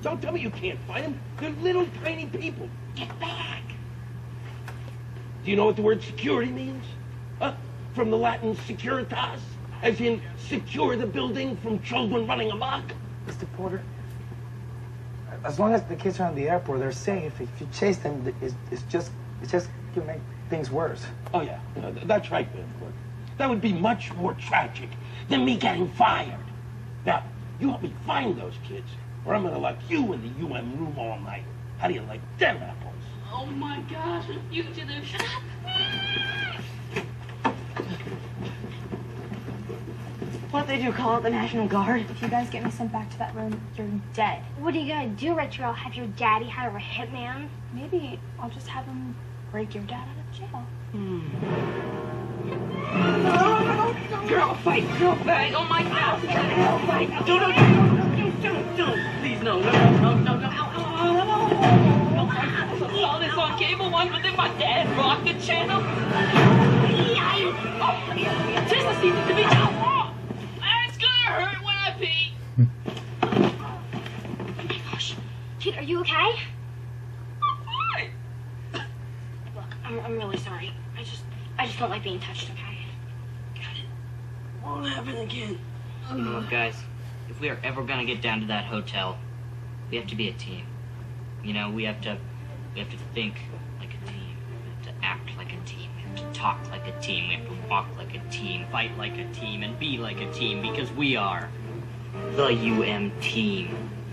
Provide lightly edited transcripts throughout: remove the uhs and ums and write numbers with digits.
Don't tell me you can't find them. They're little tiny people. Get back. Do you know what the word security means? Huh? From the Latin securitas, as in secure the building from children running amok. Mr. Porter, as long as the kids are on the airport, they're safe. If you chase them, it's just gonna make things worse. Oh yeah, that's right, Vancourt. That would be much more tragic than me getting fired. Now, you help me find those kids, or I'm gonna lock you in the UM room all night. How do you like them apples? Oh my gosh, a fugitive. Shut up. What they do, call it the National Guard? If you guys get me sent back to that room, you're dead. What are you gonna do, Retro? Have your daddy hire a hitman? Maybe I'll just have him break your dad out of jail. Girl fight, girl fight. Oh my God. Girl fight. Don't. Please, no. I saw this on cable once, but then my dad blocked the channel. Just listen to me. It's gonna hurt when I pee. Oh my gosh. Kid, are you okay? I'm fine. Look, I'm really sorry. I just don't like being touched, okay? Got it. Won't happen again. You know what, guys? If we are ever gonna get down to that hotel, we have to be a team. You know, we have to think like a team. We have to act like a team. We have to talk like a team. We have to walk like a team, fight like a team, and be like a team, because we are the UM team.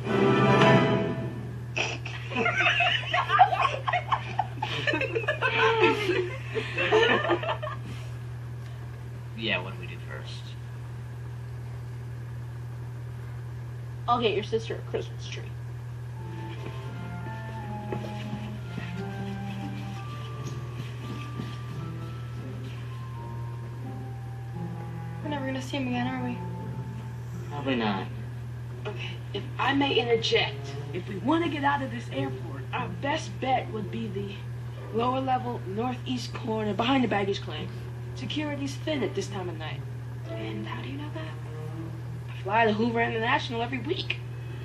Yeah, what do we do first? I'll get your sister a Christmas tree. We're never gonna see him again, are we? Probably not. Okay, if I may interject, if we want to get out of this airport, our best bet would be the lower level northeast corner behind the baggage claim. Security's thin at this time of night. And how do you know that? I fly to Hoover International every week.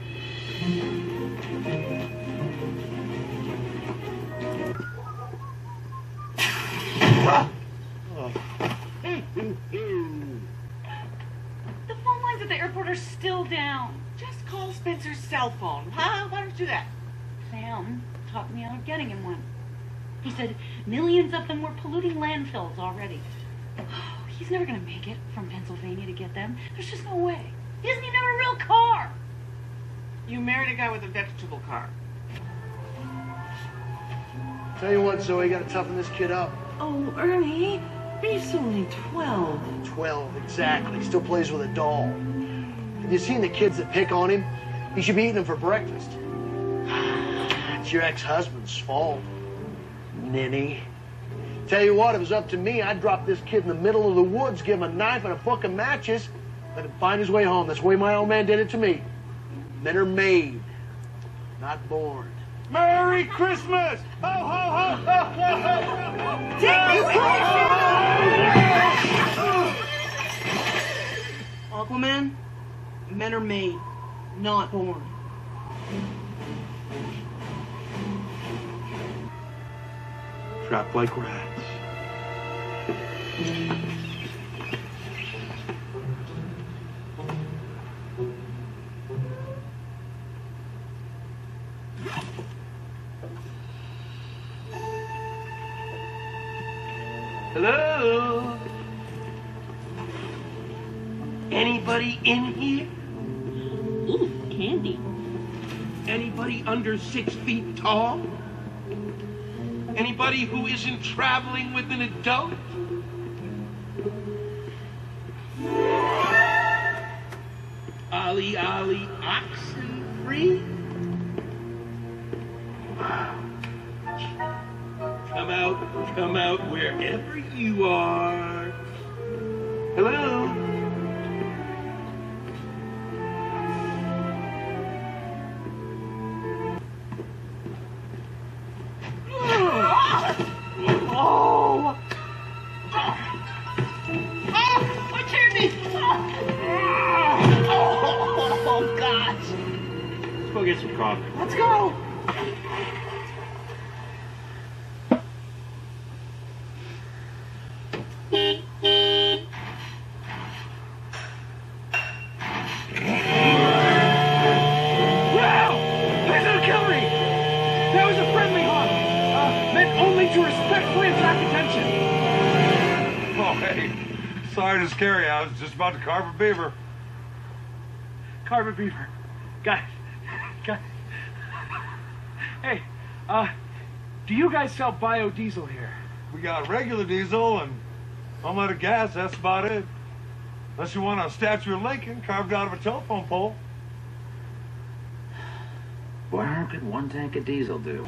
The phone lines at the airport are still down. Just call Spencer's cell phone, huh? Why don't you do that? Sam talked me out of getting him one. He said millions of them were polluting landfills already. Oh, he's never gonna make it from Pennsylvania to get them. There's just no way. He doesn't even have a real car. You married a guy with a vegetable car. Tell you what, Zoe, you gotta toughen this kid up. Oh, Ernie, he's only 12. 12, exactly. He still plays with a doll. Have you seen the kids that pick on him? He should be eating them for breakfast. It's your ex-husband's fault, ninny. Tell you what, if it was up to me, I'd drop this kid in the middle of the woods, give him a knife and a book of matches, let him find his way home. That's the way my old man did it to me. Men are made, not born. Merry Christmas! Ho, ho, ho, ho, ho, ho! Take me Aquaman, men are made, not born. Trapped like rats. Hello? Anybody in here? Ooh, candy. Anybody under 6 feet tall? Anybody who isn't traveling with an adult? Ollie, Ollie, oxen free? Come out wherever you are. Hello? Oh! My candy! Oh, gosh! Let's go get get some coffee. Let's go. Wow! Please don't kill me! That was a friendly honk. Meant only to respectfully attract attention. Oh, hey. Sorry to scare you. I was just about to carve a beaver. Carve a beaver. Got it. Hey, do you guys sell biodiesel here? We got regular diesel and unleaded gas. That's about it. Unless you want a statue of Lincoln carved out of a telephone pole. Well, how could one tank of diesel do?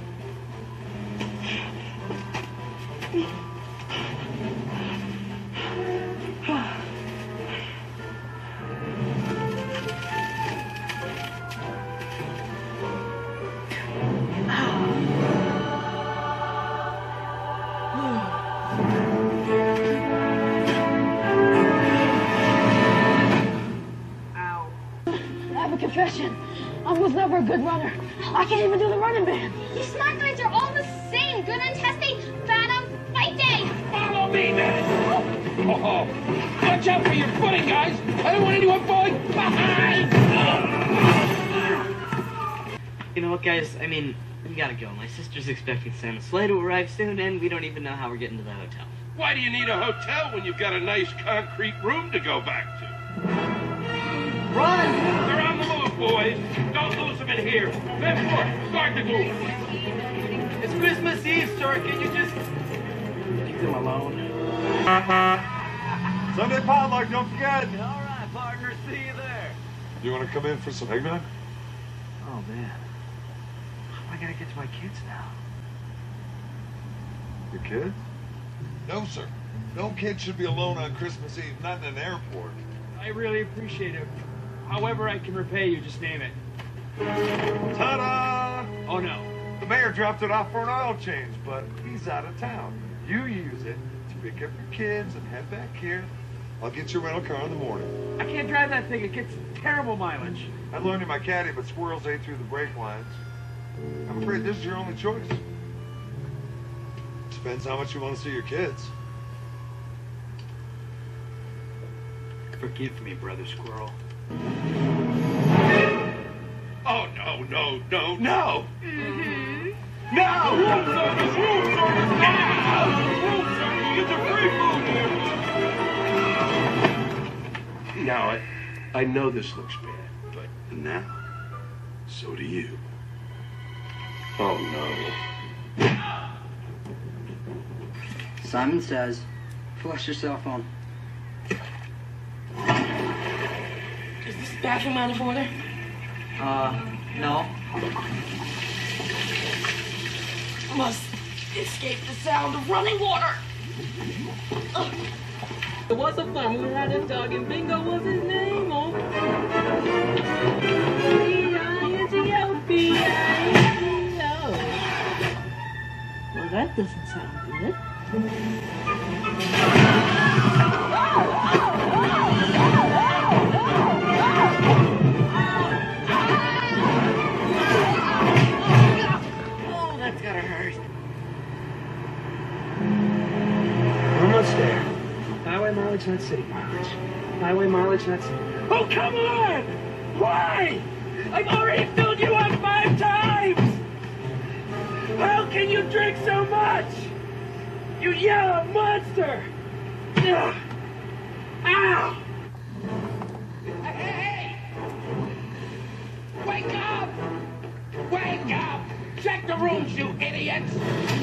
I have a confession. I was never a good runner. I can't even do the running man. You smart guys are all the same. Good on testing, bad on fight day. Follow me, man. Oh, watch out for your footing, guys. I don't want anyone falling behind. You know what, guys? I mean, we gotta go. My sister's expecting Santa's sleigh to arrive soon, and we don't even know how we're getting to the hotel. Why do you need a hotel when you've got a nice concrete room to go back to? Run! They're on the move, boys. Don't lose them in here. Left foot, guard the door. It's Christmas Eve, sir. Can you just Leave them alone. Sunday potluck, don't forget. All right, partner. See you there. You want to come in for some eggnog? Oh man, I gotta get to my kids now. Your kids? No, sir. No kid should be alone on Christmas Eve, not in an airport. I really appreciate it. However I can repay you, just name it. Ta-da! Oh, no. The mayor dropped it off for an oil change, but he's out of town. You use it to pick up your kids and head back here. I'll get your rental car in the morning. I can't drive that thing. It gets terrible mileage. I learned in my caddy, but squirrels ate through the brake lines. I'm afraid this is your only choice. Depends how much you want to see your kids. Forgive me, Brother Squirrel. Oh, no, no, no, no! Mm-hmm. No! Room service! Room service! Now! Room service! Get the free food! Now, I know this looks bad, but now, so do you. Oh, no. Simon says, flush your cell phone. Is this bathroom out of order? No. Must escape the sound of running water. It was a fun. We had a dog and Bingo was his name. Oh. B-I-N-G-O, B-I-N-G-O. Well, that doesn't sound good. Oh, that's gotta hurt. Almost there. Highway mileage, not city mileage. Highway mileage, not city. Oh, come on! Why? I've already filled you up 5 times! How can you drink so much? You yellow monster! Ugh. Ow! Hey! Wake up! Wake up! Check the rooms, you idiots!